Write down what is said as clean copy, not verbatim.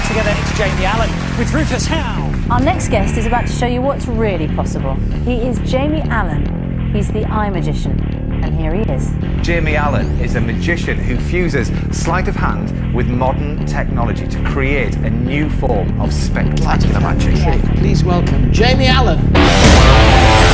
together, it's Jamie Allan with Rufus Howe. Our next guest is about to show you what's really possible. He is Jamie Allan. He's the iMagician. And here he is. Jamie Allan is a magician who fuses sleight of hand with modern technology to create a new form of spectacular magic. Please welcome Jamie Allan.